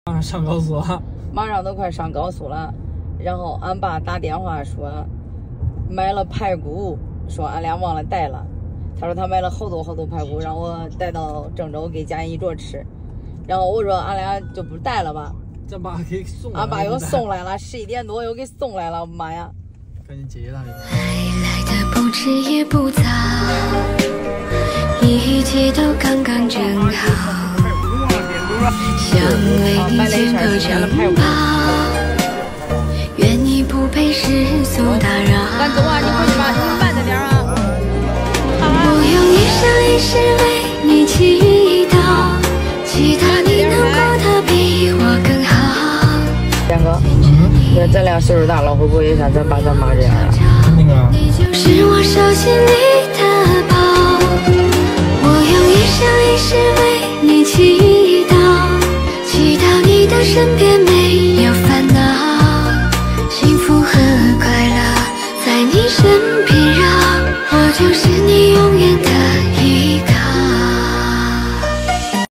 上高速了， 马上都快上高速了。然后俺爸打电话说买了排骨，说俺俩忘了带了。他说他买了好多排骨，让我带到郑州给家人一桌吃。然后我说俺俩就不带了吧。 咱爸给送来了。 俺爸又送来了，11点多又给送来了，妈呀！ 赶紧接他。 来的不迟也不早，一切都刚刚正好。想为你建个城堡，愿你不被世俗打扰。 赶走啊！你回去吧，你慢着点啊！ 我用一生一世为你祈祷，祈祷你能过得比我更好。 天哥，你说咱俩岁数大了，会不会也像咱爸咱妈这样啊？ 肯定啊！ 你就是我手心里的宝，我用一生一世为你祈祷，祈祷你的身边没有烦恼，幸福和快乐在你身边。